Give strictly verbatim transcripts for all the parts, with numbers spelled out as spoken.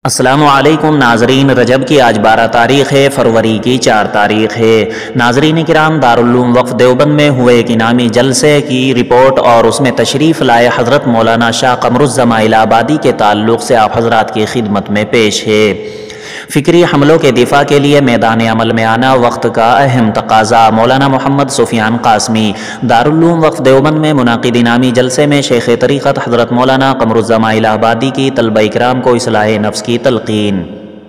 السلام علیکم ناظرین، رجب کی آج بارہ تاریخ ہے، فروری کی چار تاریخ ہے۔ ناظرین کرام، دارالعلوم وقف دیوبند میں ہوئے ایک انعامی جلسے کی رپورٹ اور اس میں تشریف لائے حضرت مولانا شاہ قمر الزماں الہ آبادی کے تعلق سے آپ حضرات کی خدمت میں پیش ہے۔ فکری حملوں کے دفاع کے لیے میدان عمل میں آنا وقت کا اہم تقاضا۔ مولانا محمد سفیان قاسمی۔ دارالعلوم وقف دیوبند میں منعقد انعامی جلسے میں شیخ طریقت حضرت مولانا قمر الزماں الہ آبادی کی طلبہ اکرام کو اصلاح نفس کی تلقین۔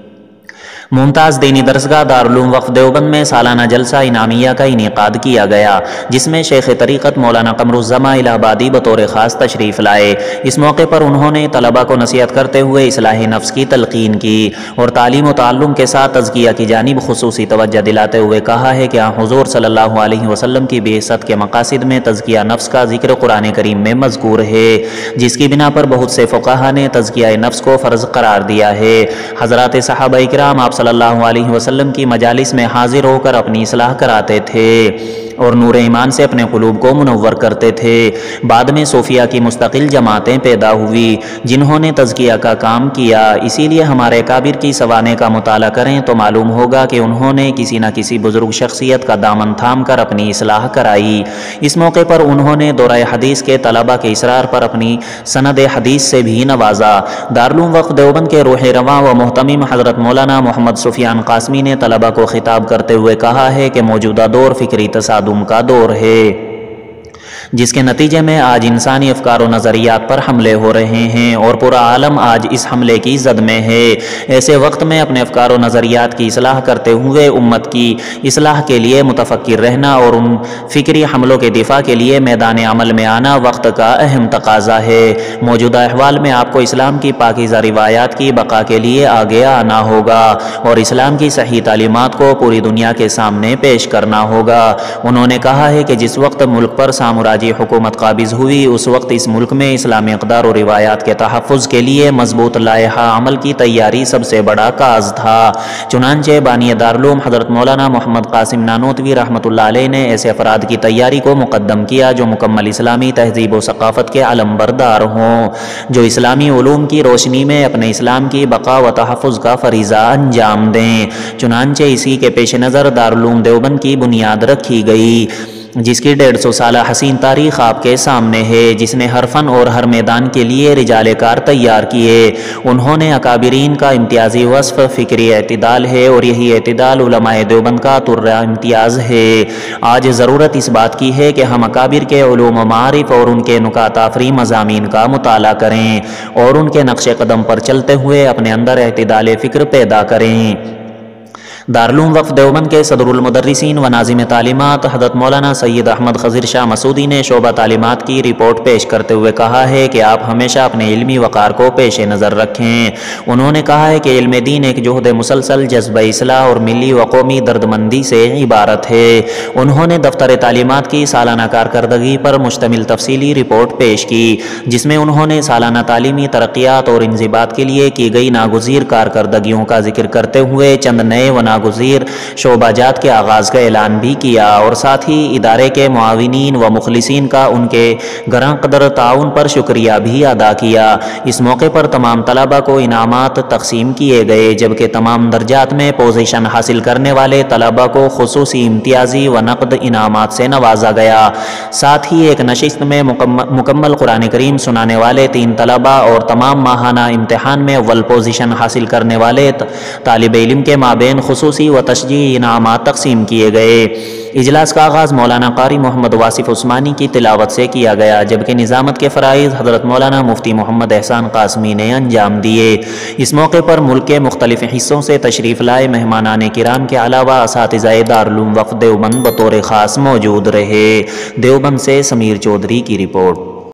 ممتاز دینی درسگاہ دارالعلوم وقف دیوبند میں سالانہ جلسہ انعامیہ کا انعقاد کیا گیا، جس میں شیخ طریقت مولانا قمر الزماں الہ آبادی بطور خاص تشریف لائے۔ اس موقع پر انہوں نے طلبہ کو نصیحت کرتے ہوئے اصلاح نفس کی تلقین کی اور تعلیم و تعلم کے ساتھ تزکیہ کی جانب خصوصی توجہ دلاتے ہوئے کہا ہے کہ حضور صلی اللہ علیہ وسلم کی بعثت کے مقاصد میں تزکیہ نفس کا ذکر قرآن کریم میں مذکور ہے، جس کی بنا پر بہت سے فقہا نے تزکیہ نفس کو فرض قرار دیا ہے۔ حضرات صحابہ کرام آپ صلی اللہ علیہ وسلم کی مجالس میں حاضر ہو کر اپنی اصلاح کراتے تھے اور نور ایمان سے اپنے قلوب کو منور کرتے تھے۔ بعد میں صوفیہ کی مستقل جماعتیں پیدا ہوئی جنہوں نے تزکیہ کا کام کیا۔ اسی لیے ہمارے کابر کی سوانح کا مطالعہ کریں تو معلوم ہوگا کہ انہوں نے کسی نہ کسی بزرگ شخصیت کا دامن تھام کر اپنی اصلاح کرائی۔ اس موقع پر انہوں نے دورہ حدیث کے طلبہ کے اصرار پر اپنی سند حدیث سے بھی نوازا۔ دارالعلوم وقف دیوبند کے روح رواں و محتمم حضرت مولانا محمد سفیان قاسمی نے طلبہ کو خطاب کرتے ہوئے کہا ہے کہ موجودہ دور فکری تصادم کا دور ہے، جس کے نتیجے میں آج انسانی افکار و نظریات پر حملے ہو رہے ہیں اور پورا عالم آج اس حملے کی زد میں ہے۔ ایسے وقت میں اپنے افکار و نظریات کی اصلاح کرتے ہوئے امت کی اصلاح کے لیے متفکر رہنا اور ان فکری حملوں کے دفاع کے لیے میدان عمل میں آنا وقت کا اہم تقاضا ہے۔ موجودہ احوال میں آپ کو اسلام کی پاکیزہ روایات کی بقا کے لیے آگے آنا ہوگا اور اسلام کی صحیح تعلیمات کو پوری دنیا کے سامنے پیش کرنا ہوگا۔ انہوں نے کہا ہے کہ جس وقت ملک پر سامراجی حکومت قابض ہوئی، اس وقت اس ملک میں اسلامی اقدار و روایات کے تحفظ کے لیے مضبوط لائحہ عمل کی تیاری سب سے بڑا کاز تھا۔ چنانچہ بانی دارالعلوم حضرت مولانا محمد قاسم نانوتوی رحمۃ اللہ علیہ نے ایسے افراد کی تیاری کو مقدم کیا جو مکمل اسلامی تہذیب و ثقافت کے علمبردار ہوں، جو اسلامی علوم کی روشنی میں اپنے اسلام کی بقا و تحفظ کا فریضہ انجام دیں۔ چنانچہ اسی کے پیش نظر دارالعلوم دیوبند کی بنیاد رکھی گئی، جس کی ڈیڑھ سو سالہ حسین تاریخ آپ کے سامنے ہے، جس نے ہر فن اور ہر میدان کے لیے رجال کار تیار کیے۔ انہوں نے اکابرین کا امتیازی وصف فکری اعتدال ہے اور یہی اعتدال علماء دیوبند کا ترہ امتیاز ہے۔ آج ضرورت اس بات کی ہے کہ ہم اکابر کے علوم و معارف اور ان کے نکات آفری مضامین کا مطالعہ کریں اور ان کے نقش قدم پر چلتے ہوئے اپنے اندر اعتدال فکر پیدا کریں۔ دارالعلوم وقف دیوبند کے صدر المدرسین و ناظم تعلیمات حضرت مولانا سید احمد خضر شاہ مسعودی نے شعبہ تعلیمات کی رپورٹ پیش کرتے ہوئے کہا ہے کہ آپ ہمیشہ اپنے علمی وقار کو پیش نظر رکھیں۔ انہوں نے کہا ہے کہ علم دین ایک جہد مسلسل جذبہ اصلاح اور ملی و قومی دردمندی سے عبارت ہے۔ انہوں نے دفتر تعلیمات کی سالانہ کارکردگی پر مشتمل تفصیلی رپورٹ پیش کی، جس میں انہوں نے سالانہ تعلیمی ترقیات اور انضباط کے لیے کی گئی ناگزیر کارکردگیوں کا ذکر کرتے ہوئے چند نئے و ناگزیر شعبہ جات کے آغاز کا اعلان بھی کیا اور ساتھ ہی ادارے کے معاونین و مخلصین کا ان کے گراں قدر تعاون پر شکریہ بھی ادا کیا۔ اس موقع پر تمام طلبہ کو انعامات تقسیم کیے گئے، جبکہ تمام درجات میں پوزیشن حاصل کرنے والے طلبہ کو خصوصی امتیازی و نقد انعامات سے نوازا گیا۔ ساتھ ہی ایک نشست میں مکمل قرآن کریم سنانے والے تین طلبہ اور تمام ماہانہ امتحان میں اول پوزیشن حاصل کرنے والے طالب علم کے مابین خصوصی و تشجیعی انعامات تقسیم کیے گئے۔ اجلاس کا آغاز مولانا قاری محمد واصف عثمانی کی تلاوت سے کیا گیا، جبکہ نظامت کے فرائض حضرت مولانا مفتی محمد احسان قاسمی نے انجام دیے۔ اس موقع پر ملک کے مختلف حصوں سے تشریف لائے مہمانان کرام کے علاوہ اساتذہ دارالعلوم وقف دیوبند بطور خاص موجود رہے۔ دیوبند سے سمیر چودھری کی رپورٹ۔